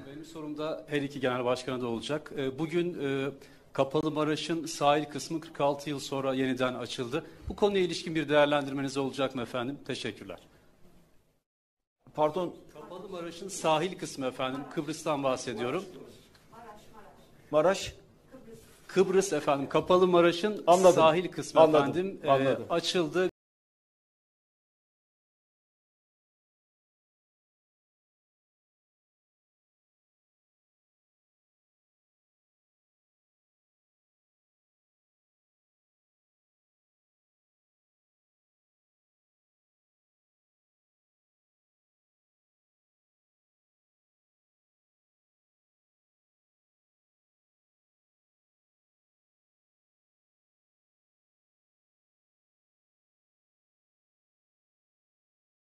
Benim sorum da her iki genel başkana da olacak. Bugün Kapalı Maraş'ın sahil kısmı 46 yıl sonra yeniden açıldı. Bu konuya ilişkin bir değerlendirmeniz olacak mı efendim? Teşekkürler. Pardon. Kapalı Maraş'ın sahil kısmı efendim. Kıbrıs'tan bahsediyorum. Maraş. Kıbrıs efendim. Kapalı Maraş'ın Anladım. sahil kısmı Anladım. efendim Anladım. açıldı.